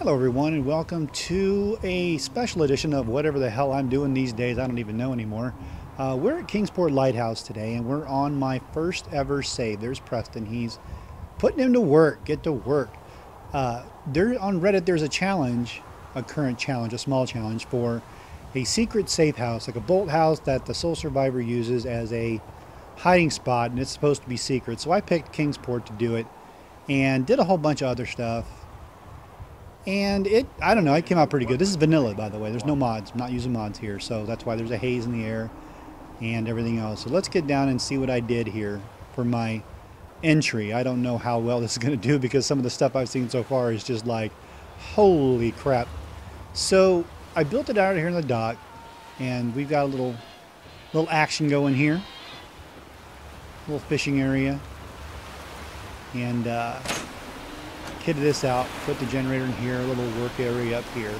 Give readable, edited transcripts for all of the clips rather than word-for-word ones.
Hello everyone and welcome to a special edition of whatever the hell I'm doing these days. I don't even know anymore. We're at Kingsport Lighthouse today and we're on my first ever save. There's Preston. He's putting him to work. Get to work. There on Reddit there's a challenge, a current challenge, a small challenge for a secret safe house, like a bolt house that the sole survivor uses as a hiding spot, and it's supposed to be secret. So I picked Kingsport to do it and did a whole bunch of other stuff. And I don't know, it came out pretty good. This is vanilla, by the way. There's no mods. I'm not using mods here, so that's why there's a haze in the air and everything else. So let's get down and see what I did here for my entry. I don't know how well this is going to do because some of the stuff I've seen so far is just like, holy crap. So I built it out here in the dock, and we've got a little action going here. Little fishing area. And kitted this out, put the generator in here, a little work area up here.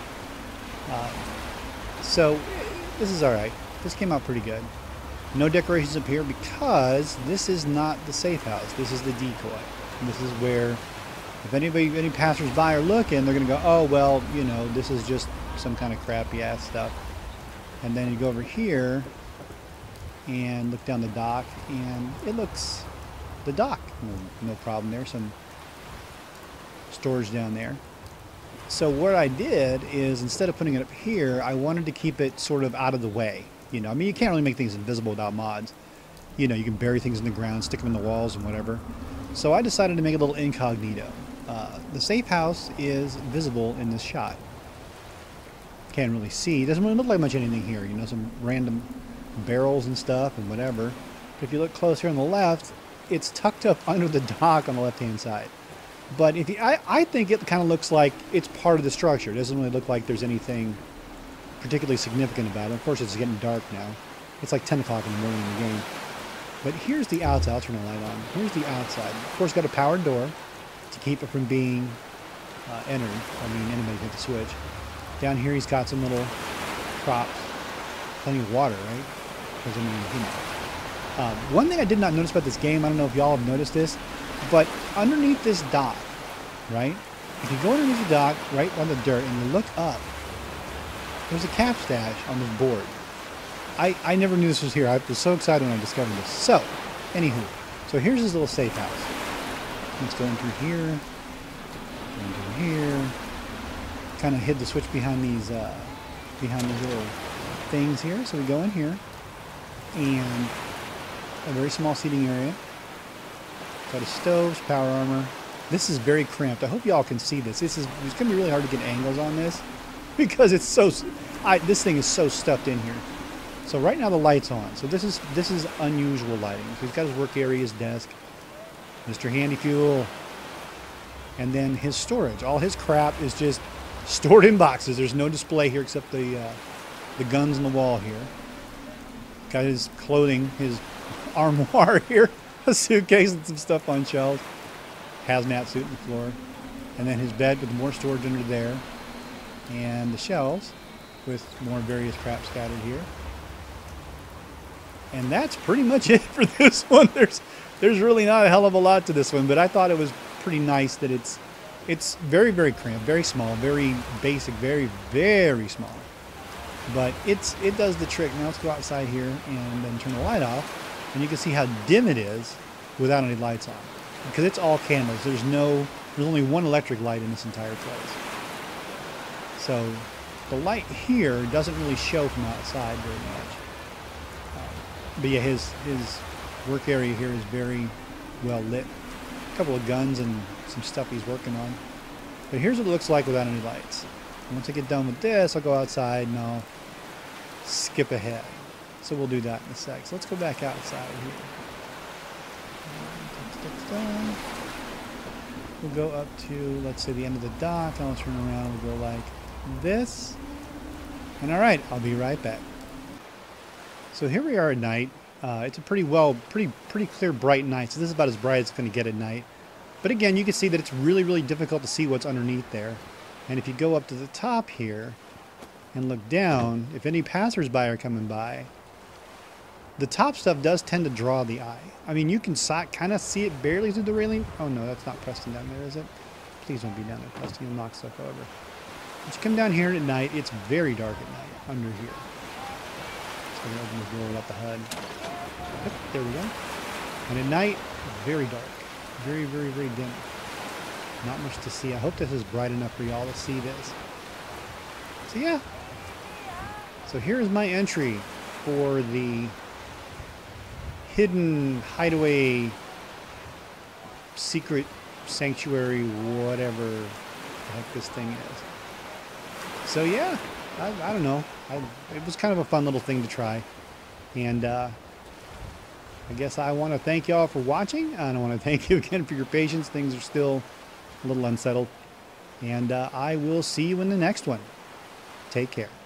So this is all right. This came out pretty good. No decorations up here because this is not the safe house. This is the decoy. And this is where if any passersby are looking, they're gonna go, oh well, you know, this is just some kind of crappy ass stuff. And then you go over here and look down the dock, and it looks the dock. No problem there. Some storage down there. So what I did is, instead of putting it up here, I wanted to keep it sort of out of the way. You know, I mean, you can't really make things invisible without mods. You know, you can bury things in the ground, stick them in the walls and whatever. So I decided to make a little incognito. The safe house is visible in this shot. Can't really see. Doesn't really look like much anything here. You know, some random barrels and stuff and whatever. But if you look close here on the left, it's tucked up under the dock on the left-hand side. But if you, I think it kind of looks like it's part of the structure. It doesn't really look like there's anything particularly significant about it. Of course, it's getting dark now. It's like 10 o'clock in the morning in the game. But here's the outside. I'll turn the light on. Here's the outside. Of course, got a powered door to keep it from being entered. I mean, anybody can hit the switch. Down here, he's got some little props. Plenty of water, right? Because, I mean, you know. One thing I did not notice about this game, I don't know if y'all have noticed this, but underneath this dock, right? If you go underneath the dock, right on the dirt, and you look up, there's a cap stash on this board. I never knew this was here. I was so excited when I discovered this. So, anywho, so here's his little safe house. Let's go in through here, going through here. Kind of hid the switch behind these little things here. So we go in here, and a very small seating area. Got a stove, power armor. This is very cramped. I hope y'all can see this. It's going to be really hard to get angles on this because it's so. This thing is so stuffed in here. So right now the light's on. So this is unusual lighting. So he's got his work area, his desk, Mr. Handy Fuel, and then his storage. All his crap is just stored in boxes. There's no display here except the guns on the wall here. Got his clothing, his armoire here. A suitcase and some stuff on shelves, hazmat suit on the floor, and then his bed with more storage under there, and the shelves with more various crap scattered here. And that's pretty much it for this one. There's really not a hell of a lot to this one, but I thought it was pretty nice that it's very, very cramped, very small, very basic, very, very small. But it does the trick. Now let's go outside here and then turn the light off. And you can see how dim it is without any lights on. Because it's all candles. There's only one electric light in this entire place. So the light here doesn't really show from outside very much. But yeah, his work area here is very well lit. A couple of guns and some stuff he's working on. But here's what it looks like without any lights. And once I get done with this, I'll go outside and I'll skip ahead. So we'll do that in a sec. So let's go back outside here. We'll go up to, let's say, the end of the dock. I'll turn around. We'll go like this. And all right, I'll be right back. So here we are at night. It's a pretty clear, bright night. So this is about as bright as it's going to get at night. But again, you can see that it's really, really difficult to see what's underneath there. And if you go up to the top here and look down, if any passersby are coming by, the top stuff does tend to draw the eye. I mean, you can kind of see it barely through the railing. Oh no, that's not Preston down there, is it? Please don't be down there, Preston. You'll knock stuff over. But you come down here at night, it's very dark at night under here. So I'm going to open this door without the HUD. Yep, there we go. And at night, very dark. Very, very, very dim. Not much to see. I hope this is bright enough for y'all to see this. So yeah. So here's my entry for the hidden hideaway secret sanctuary, whatever the heck this thing is. So yeah, I don't know. It was kind of a fun little thing to try. And I guess I want to thank y'all for watching. And I want to thank you again for your patience. Things are still a little unsettled. And I will see you in the next one. Take care.